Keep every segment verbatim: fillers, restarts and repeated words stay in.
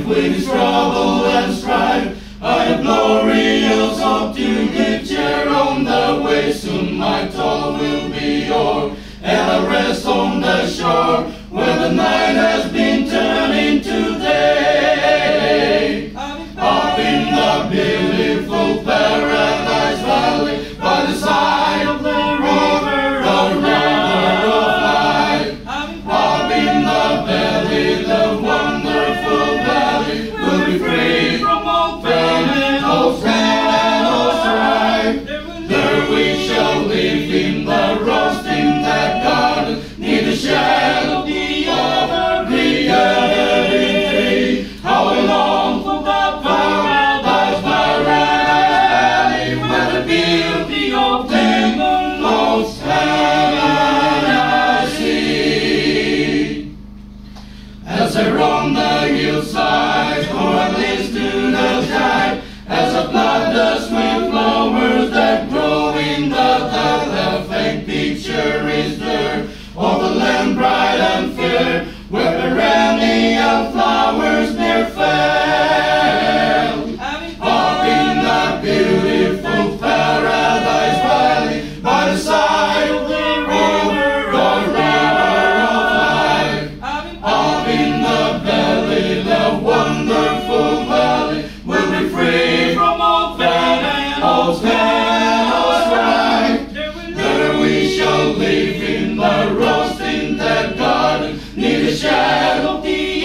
with his trouble and strife. I have glorious hope to give cheer on the way. Soon my toil will be o'er, and I'll rest on the shore, where the night has been turned into day. Up in the beautiful Paradise Valley, by the side of the river, the river of life. Up in the valley, the wonderful valley, we'll be free from all pain and all sin and all strife. There we shall live in the rose in that garden, near the shadow of the evergreen tree. How I long for the paradise, paradise valley, where the beauty of heaven most heaven I see. As I roam the hillside, or I listen to the tide, as I plant the sweet flowers that grow in the tide, the faint picture is there of the land bright and fair, where perennial flowers ne'er fail. Up in the beautiful Paradise Valley, by the side of the river, the river of life. Up in the valley, the wonderful valley, we'll be free from all pain and all sin and all strife. There we shall live in the rose in that garden, near the shadow of the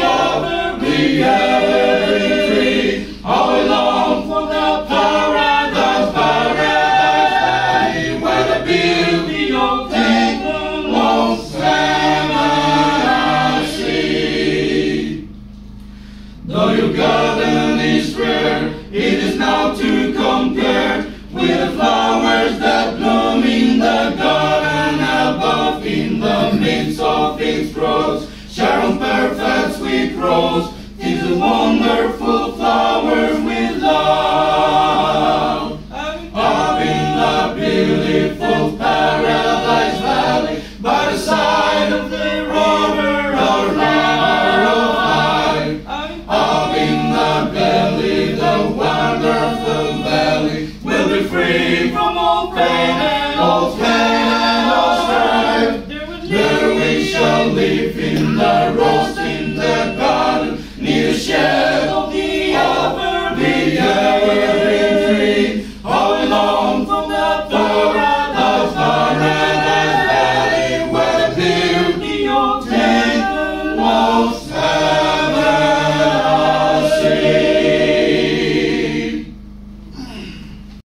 evergreen tree. How I long for the paradise, paradise valley, where the beauty of heaven most heaven I see. Though your garden is rare, it is now to compare with the flowers that bloom in the garden above. In the midst of its groves, Sharon's perfect sweet rose, tis the wonderful flowers we love. Up in the beautiful Paradise Valley, by the side of the river, the river of life. Up in the valley, the wonderful valley, we'll be free from all pain and all pain and all strife. There we shall live in the rose in the garden, near the shadow of the evergreen tree. How I long for the paradise, paradise valley, where the beauty of